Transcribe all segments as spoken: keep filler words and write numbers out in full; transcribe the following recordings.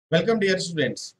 Welcome dear students.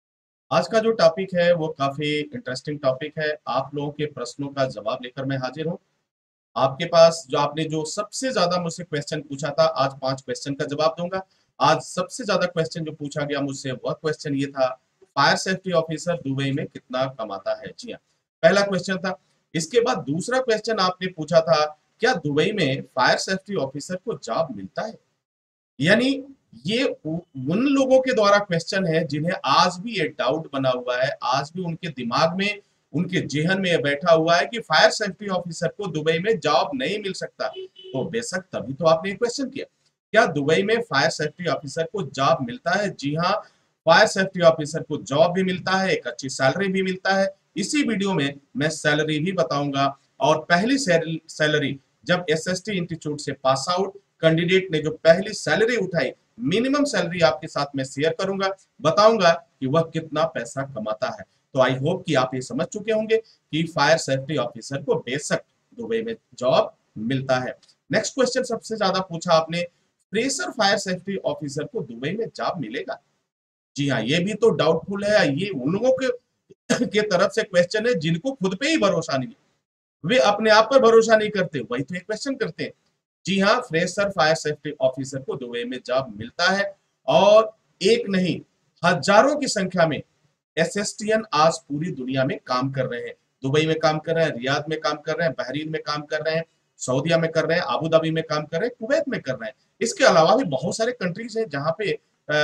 आज का जो टॉपिक है वो काफी इंटरेस्टिंग टॉपिक है। आप लोगों के प्रश्नों का जवाब लेकर मैं हाजिर हूँ। आपके पास जो आपने जो सबसे ज्यादा मुझसे क्वेश्चन पूछा था, आज पांच क्वेश्चन का जवाब दूंगा। आज सबसे ज्यादा क्वेश्चन जो पूछा गया मुझसे वह क्वेश्चन ये था, फायर सेफ्टी ऑफिसर दुबई में कितना कमाता है। जी हाँ, पहला क्वेश्चन था। इसके बाद दूसरा क्वेश्चन आपने पूछा था, क्या दुबई में फायर सेफ्टी ऑफिसर को जॉब मिलता है। यानी ये उ- उन लोगों के द्वारा क्वेश्चन है जिन्हें आज भी ये डाउट बना हुआ है, आज भी उनके दिमाग में, उनके जेहन में ये बैठा हुआ है कि फायर सेफ्टी ऑफिसर को दुबई में जॉब नहीं मिल सकता। तो बेशक तभी तो आपने क्वेश्चन किया, क्या दुबई में फायर सेफ्टी ऑफिसर को जॉब मिलता है। जी हाँ, फायर सेफ्टी ऑफिसर को जॉब भी मिलता है, एक अच्छी सैलरी भी मिलता है। इसी वीडियो में मैं सैलरी भी बताऊंगा। और पहली सैलरी जब एसएसटी इंस्टीट्यूट से पास आउट कैंडिडेट ने जो पहली सैलरी उठाई, मिनिमम सैलरी आपके साथ में शेयर करूंगा, बताऊंगा कि वह कितना पैसा कमाता है। तो आई होप कि आप ये समझ चुके होंगे कि फायर सेफ्टी ऑफिसर को बेशक दुबई में जॉब मिलता है। नेक्स्ट क्वेश्चन सबसे ज्यादा पूछा आपने, फ्रेशर फायर सेफ्टी ऑफिसर को दुबई में जॉब मिलेगा। जी हाँ, ये भी तो डाउटफुल है। ये उन लोगों के के तरफ से क्वेश्चन है जिनको खुद पे ही भरोसा नहीं है, वे अपने आप पर भरोसा नहीं करते, वही तो एक क्वेश्चन करते हैं। जी हाँ, फ्रेशर फायर सेफ्टी ऑफिसर को दुबई में जॉब मिलता है। और एक नहीं, हजारों की संख्या में एसएसटीएन आज पूरी दुनिया में काम कर रहे हैं। दुबई में काम कर रहे हैं, रियाद में काम कर रहे हैं, बहरीन में काम कर रहे हैं, सऊदीया में कर रहे हैं, अबू धाबी में काम कर रहे हैं, कुवैत में कर रहे हैं। इसके अलावा भी बहुत सारे कंट्रीज हैं जहां पे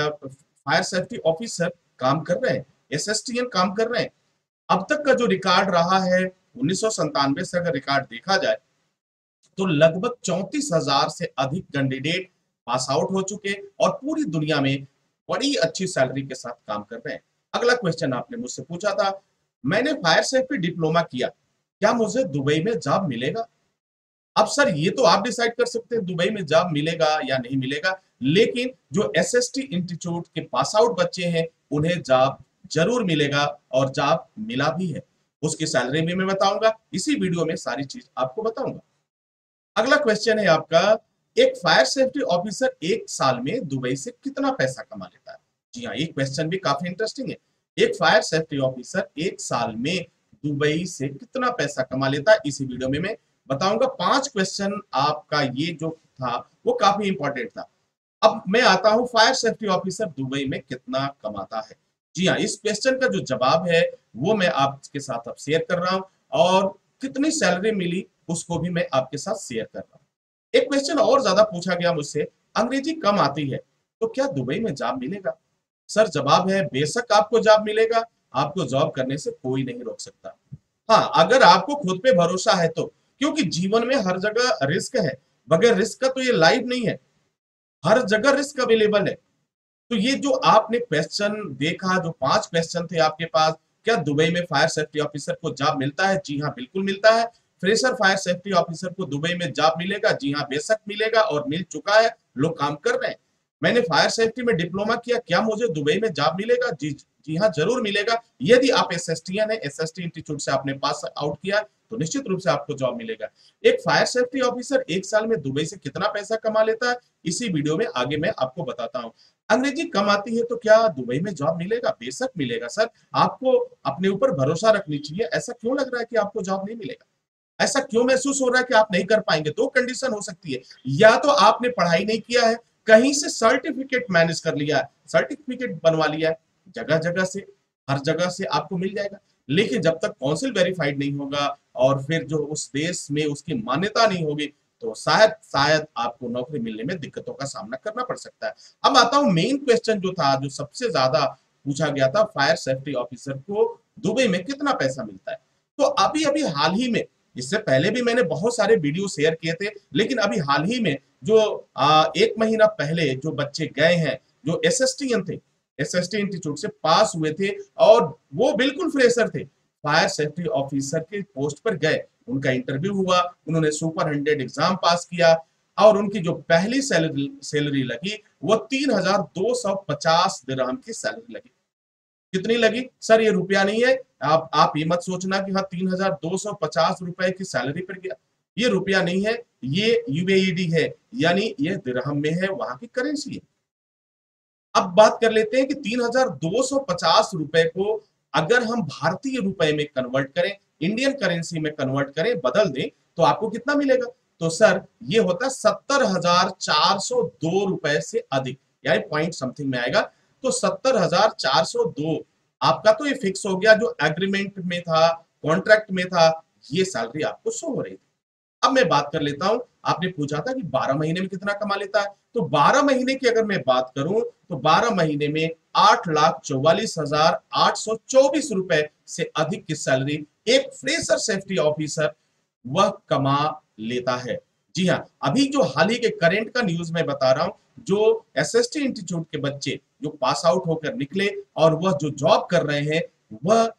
फायर सेफ्टी ऑफिसर काम कर रहे हैं, एसएसटीएन काम कर रहे हैं। अब तक का जो रिकॉर्ड रहा है, उन्नीस सौ संतानवे से अगर रिकॉर्ड देखा जाए तो लगभग चौंतीस हजार से अधिक कैंडिडेट पास आउट हो चुके और पूरी दुनिया में बड़ी अच्छी सैलरी के साथ काम कर रहे हैं। अगला क्वेश्चन आपने मुझसे पूछा था, मैंने फायर सेफ्टी डिप्लोमा किया, क्या मुझे दुबई में जॉब मिलेगा। अब सर ये तो आप डिसाइड कर सकते हैं दुबई में जॉब मिलेगा या नहीं मिलेगा, लेकिन जो एसएसटी इंस्टीट्यूट के पास आउट बच्चे हैं उन्हें जॉब जरूर मिलेगा और जॉब मिला भी है। उसकी सैलरी भी मैं बताऊंगा, इसी वीडियो में सारी चीज आपको बताऊंगा। अगला क्वेश्चन है आपका, एक फायर सेफ्टी ऑफिसर एक साल में दुबई से कितना पैसा कमा लेता है। जी हाँ, ये क्वेश्चन भी काफी इंटरेस्टिंग है। एक फायर सेफ्टी ऑफिसर एक साल में दुबई से कितना पैसा कमा लेता है, इसी वीडियो में मैं बताऊंगा। पांच क्वेश्चन आपका ये जो था वो काफी इंपॉर्टेंट था। अब मैं आता हूं, फायर सेफ्टी ऑफिसर दुबई में कितना कमाता है। जी हाँ, इस क्वेश्चन का जो जवाब है वो मैं आपके साथ अब शेयर कर रहा हूं, और कितनी सैलरी मिली उसको भी मैं आपके साथ शेयर कर रहा हूँ। एक क्वेश्चन और ज्यादा पूछा गया मुझसे, अंग्रेजी कम आती है तो क्या दुबई में जॉब मिलेगा। सर जवाब है, बेशक आपको जॉब मिलेगा, आपको जॉब करने से कोई नहीं रोक सकता। हाँ, अगर आपको खुद पे भरोसा है तो, क्योंकि जीवन में हर जगह रिस्क है, बगैर रिस्क का तो ये लाइफ नहीं है। हर जगह रिस्क अवेलेबल है। तो ये जो आपने क्वेश्चन देखा, जो पांच क्वेश्चन थे आपके पास, क्या दुबई में फायर सेफ्टी ऑफिसर को जॉब मिलता है। जी हाँ, बिल्कुल मिलता है। फ्रेशर फायर सेफ्टी ऑफिसर को दुबई में जॉब मिलेगा। जी हाँ, बेशक मिलेगा और मिल चुका है, लोग काम कर रहे हैं। मैंने फायर सेफ्टी में डिप्लोमा किया, क्या मुझे दुबई में जॉब मिलेगा। जी जी हाँ, जरूर मिलेगा। यदि आप एसएसटीएन है, एसएसटी इंस्टीट्यूट से आपने पास आउट किया, तो निश्चित रूप से आपको जॉब मिलेगा। एक फायर सेफ्टी ऑफिसर एक साल में दुबई से कितना पैसा कमा लेता है, इसी वीडियो में आगे मैं आपको बताता हूँ। अंग्रेजी कम आती है तो क्या दुबई में जॉब मिलेगा। बेशक मिलेगा सर, आपको अपने ऊपर भरोसा रखनी चाहिए। ऐसा क्यों लग रहा है कि आपको जॉब नहीं मिलेगा, ऐसा क्यों महसूस हो रहा है कि आप नहीं कर पाएंगे। दो कंडीशन हो सकती है, या तो आपने पढ़ाई नहीं किया है, कहीं से सर्टिफिकेट मैनेज कर लिया है, सर्टिफिकेट बनवा लिया है, जगह जगह से, हर जगह से आपको मिल जाएगा। लेकिन जब तक काउंसिल वेरीफाइड नहीं होगा और फिर जो उस देश में उसकी मान्यता नहीं होगी, तो शायद शायद आपको नौकरी मिलने में दिक्कतों का सामना करना पड़ सकता है। अब आता हूं मेन क्वेश्चन जो था, जो सबसे ज्यादा पूछा गया था, फायर सेफ्टी ऑफिसर को दुबई में कितना पैसा मिलता है। तो अभी अभी हाल ही में, इससे पहले भी मैंने बहुत सारे वीडियो शेयर किए थे, लेकिन अभी हाल ही में जो आ, एक महीना पहले जो बच्चे गए हैं, जो एसएसटीएन थे, एसएसटी इंस्टीट्यूट से पास हुए थे, और वो बिल्कुल फ्रेशर थे, फायर सेफ्टी ऑफिसर के पोस्ट पर गए, उनका इंटरव्यू हुआ, उन्होंने सुपर हंड्रेड एग्जाम पास किया, और उनकी जो पहली सैलरी सैलरी लगी वो तीन हजार दो सौ पचास दिरहम की सैलरी लगी। कितनी लगी सर, ये रुपया नहीं है। आप आप ये मत सोचना कि हाँ तीन हजार दो सौ पचास रुपए की सैलरी पर गया, ये रुपया नहीं है, ये यूएईडी है, यानी ये दिरहम में है, वहां की करेंसी है। अब बात कर लेते हैं कि तीन हजार दो सौ पचास रुपए को अगर हम भारतीय रुपए में कन्वर्ट करें, इंडियन करेंसी में कन्वर्ट करें, बदल दें, तो आपको कितना मिलेगा? तो सर ये होता सत्तर हजार चार सौ दो रुपए से अधिक, यानी पॉइंट समथिंग में आएगा। तो सत्तर हजार चार सौ दो आपका तो ये फिक्स हो गया, जो एग्रीमेंट में था, कॉन्ट्रैक्ट में था, ये सैलरी आपको शो हो रही थी। अब मैं बात कर लेता हूं, आपने पूछा था कि बारह महीने में कितना कमा लेता है, तो बारह महीने की अगर मैं बात करूं तो बारह महीने में आठ लाख चौवालीस हजार आठ सौ चौबीस रुपए से अधिक की सैलरी एक फ्रेशर सेफ्टी ऑफिसर वह कमा लेता है। जी हाँ, अभी जो हाल ही के करंट का न्यूज मैं बता रहा हूं, जो एसएसटी इंस्टीट्यूट के बच्चे जो पास आउट होकर निकले और वह जो जॉब कर रहे हैं, वह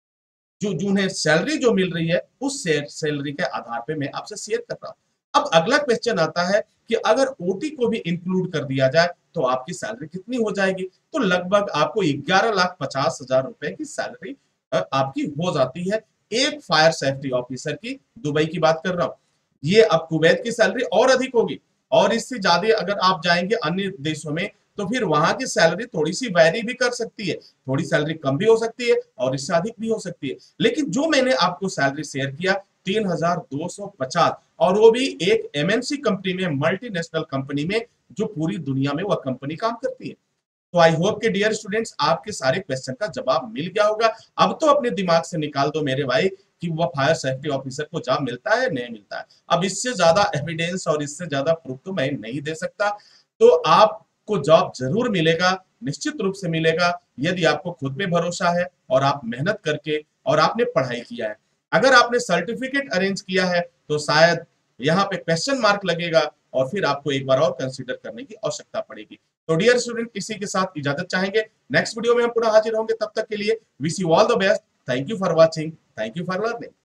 जो जो उन्हें सैलरी जो मिल रही है, उस सैलरी के आधार पे मैं आपसे शेयर कर रहा हूं। अब अगला क्वेश्चन आता है कि अगर ओटी को भी इंक्लूड कर दिया जाए तो आपकी सैलरी कितनी हो जाएगी? तो लगभग आपको ग्यारह लाख पचास हजार रुपए की सैलरी आपकी हो जाती है, एक फायर सेफ्टी ऑफिसर की। दुबई की बात कर रहा हूं। ये अब कुवैत की सैलरी और अधिक होगी, और इससे ज्यादा अगर आप जाएंगे अन्य देशों में तो फिर वहां की सैलरी थोड़ी सी वैरी भी कर सकती है, थोड़ी सैलरी कम भी हो सकती है और इससे अधिक भी हो सकती है। लेकिन जो मैंने आपको सैलरी शेयर किया तीन हजार दो सौ पचास, और वो भी एक एमएनसी कंपनी में, मल्टीनेशनल कंपनी में, जो पूरी दुनिया में वह कंपनी काम करती है। तो आई होप के डियर स्टूडेंट्स आपके सारे क्वेश्चन का जवाब मिल गया होगा। अब तो अपने दिमाग से निकाल दो मेरे भाई कि वह फायर सेफ्टी ऑफिसर को जॉब मिलता है नहीं मिलता है। अब इससे ज्यादा एविडेंस और इससे ज्यादा प्रूफ तो मैं नहीं दे सकता। तो आपको जॉब जरूर मिलेगा, निश्चित रूप से मिलेगा, यदि आपको खुद पे भरोसा है और आप मेहनत करके और आपने पढ़ाई किया है। अगर आपने सर्टिफिकेट अरेंज किया है तो शायद यहाँ पे क्वेश्चन मार्क लगेगा और फिर आपको एक बार और कंसीडर करने की आवश्यकता पड़ेगी। तो डियर स्टूडेंट, इसी के साथ इजाजत चाहेंगे। नेक्स्ट वीडियो में हम पुनः हाजिर होंगे, तब तक के लिए wish you all the best. Thank you for watching, thank you for learning.